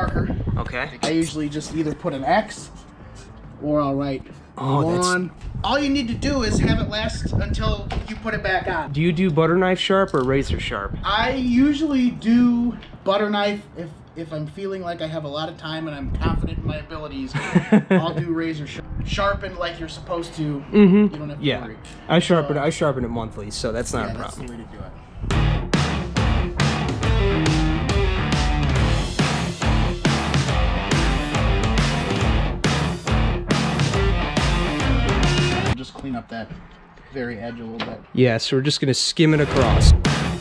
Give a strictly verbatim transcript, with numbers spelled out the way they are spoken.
marker. Okay. I usually just either put an X or I'll write Oh, lawn. All you need to do is have it last until you put it back on. Do you do butter knife sharp or razor sharp? I usually do butter knife if if I'm feeling like I have a lot of time and I'm confident in my abilities. I'll do razor sharp. Sharpen like you're supposed to. Mm-hmm. You don't have to Yeah. worry. I sharpen. So, I sharpen it monthly, so that's not yeah, a that's problem. the way to do it. Just clean up that very edge a little bit. Yeah, so we're just gonna skim it across.